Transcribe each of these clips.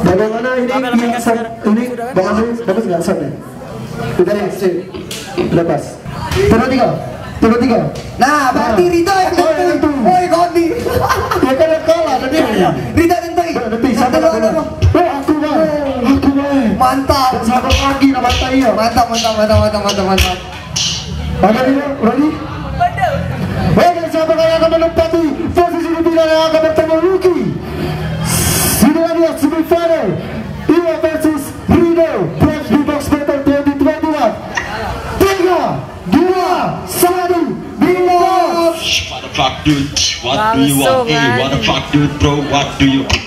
Bagaimana ini bagus nggak soundnya? Udah ya, sip. Lepas. Turun tiga. Nah, berarti Rida yang tentu. Woi, Kondi. Ya kan kalah tadi. Rida tentu. Satu dua. Aku bang. Mantap. Satu lagi nama saya. Mantap. Ada dia, ready? Baik, siapa yang akan menempati posisi di final yang akan bertemu Lucky? Inilah dia semifinal Iwa versus Rino Flash Beatbox Battle 2021. 3, 2, 1, Beatbox. What the fuck dude? What do you want? Hey, what the fuck dude bro? What do you want?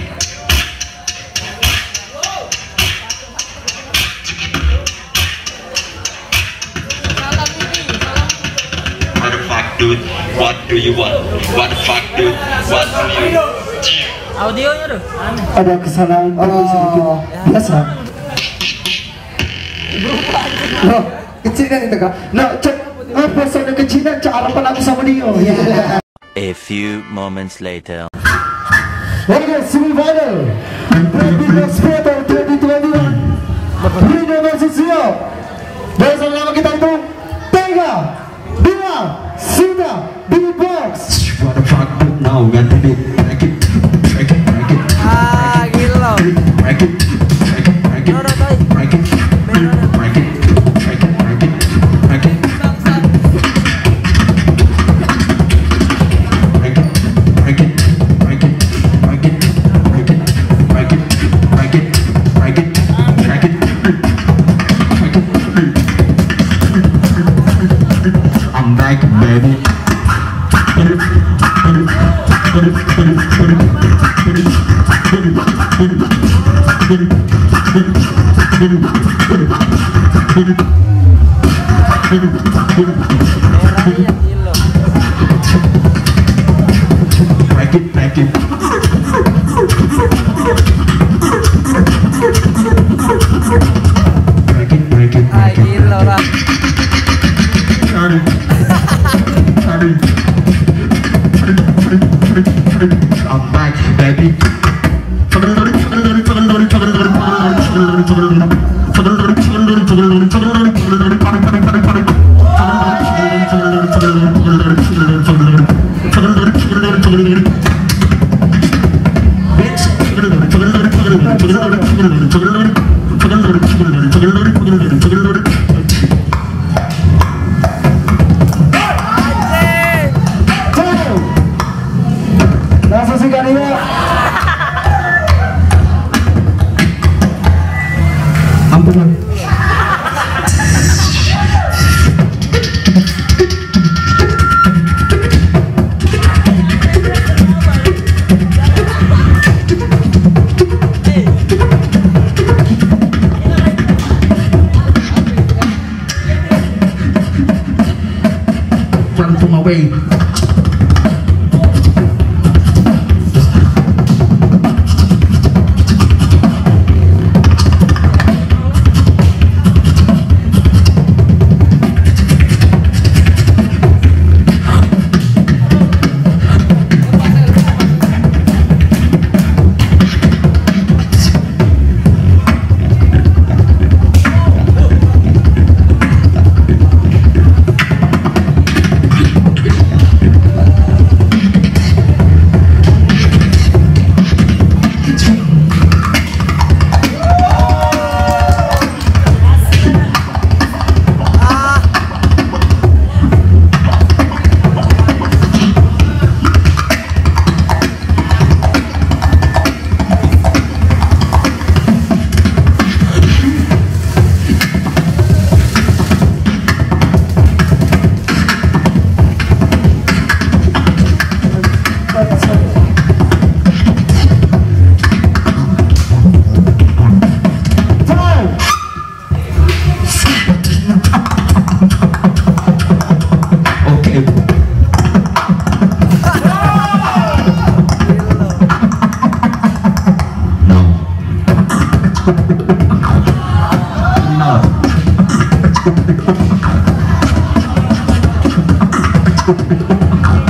Dude, what do you want? What the fuck, dude? What do you? Audionya tuh. Ada kesalahan sedikit. Biasa. Loh, kecil kan itu kak? Nah, cek apa soalnya kecilan cak harapan aku sama dia. A few moments later. Oke, semifinal Beatbox Battle 2021. Rino versus Rio. Dan selama kita hitung 3, 2, sudah Beatbox. What the fuck dude now? Ganti beat. Break it. Ah, gila. Break it. I'm back, baby. Break it. Ah, gila lah. I'm back, baby. Run for my way.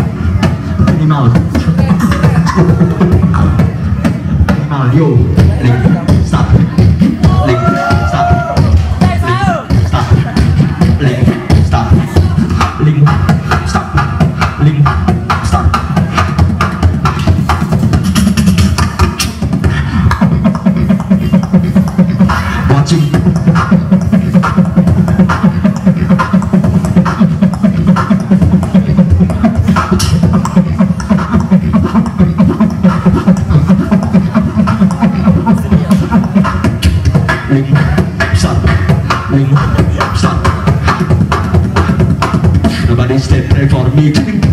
Minimal yo, Nobody stay pray for me.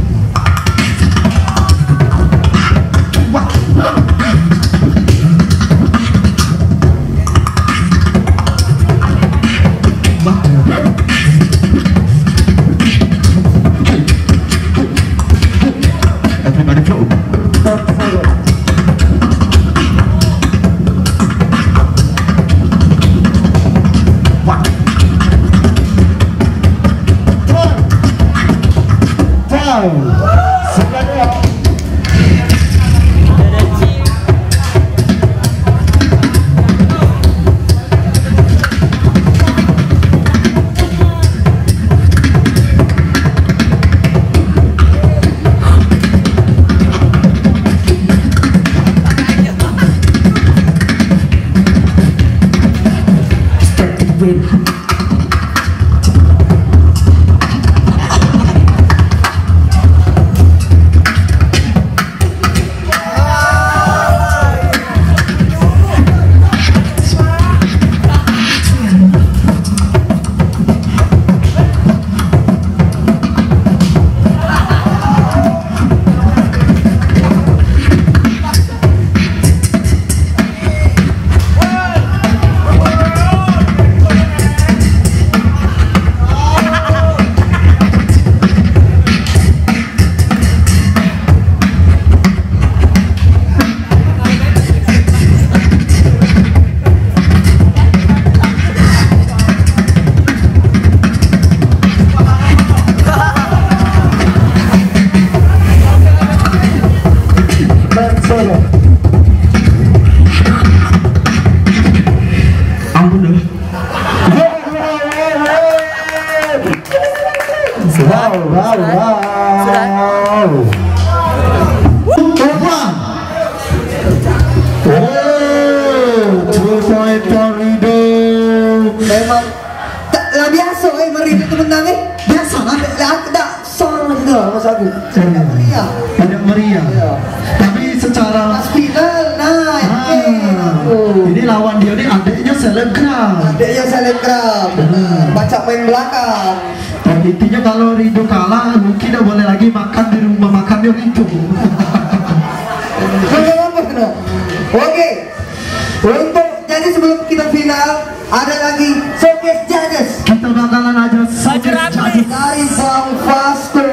Everybody flow. Memang tak biasa Marido tu menang biasa lah tak sorang dah masa aku meriah tidak meriah tapi secara final ini lawan dia ni adiknya selebgram baca main belakang dan intinya kalau Rido kalah mungkin dia boleh lagi makan di rumah makannya itu. Oke, untuk jadi sebelum kita final ada lagi showcase judges. Kita bakalan aja showcase judges dari Bang Vasco.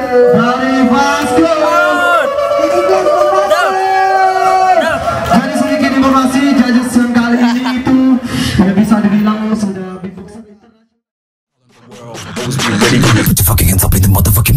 Ini Bang Vasco. Jadi sedikit informasi judges yang kali ini itu ya bisa dibilang sudah beatboxer internasional. Put your fucking hands up in the motherfucking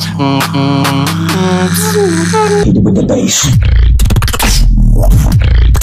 Hit it with the bass.